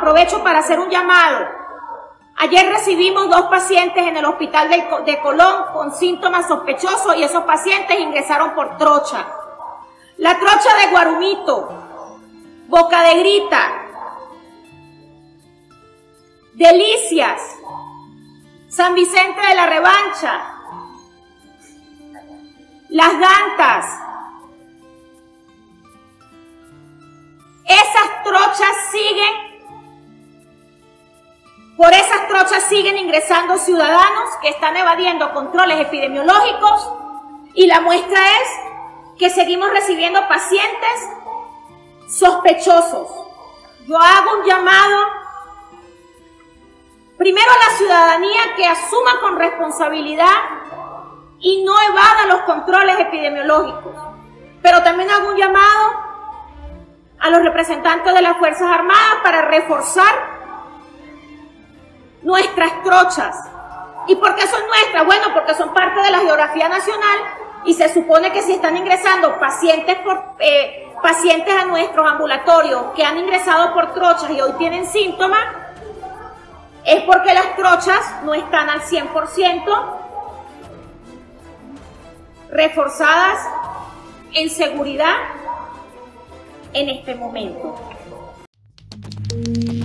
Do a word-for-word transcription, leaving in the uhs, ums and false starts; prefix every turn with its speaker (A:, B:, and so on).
A: aprovecho para hacer un llamado. Ayer recibimos dos pacientes en el hospital de Colón con síntomas sospechosos y esos pacientes ingresaron por trocha. La trocha de Guarumito, Boca de Grita, Delicias, San Vicente de la Revancha, Las Gantas. Esas trochas siguen, por esas trochas siguen ingresando ciudadanos que están evadiendo controles epidemiológicos y la muestra es que seguimos recibiendo pacientes sospechosos. Yo hago un llamado primero a la ciudadanía que asuma con responsabilidad y no evada los controles epidemiológicos, pero también hago un llamado a los representantes de las Fuerzas Armadas para reforzar nuestras trochas. ¿Y por qué son nuestras? Bueno, porque son parte de la geografía nacional y se supone que si están ingresando pacientes, por, eh, pacientes a nuestros ambulatorios que han ingresado por trochas y hoy tienen síntomas, es porque las trochas no están al cien por ciento reforzadas en seguridad en este momento.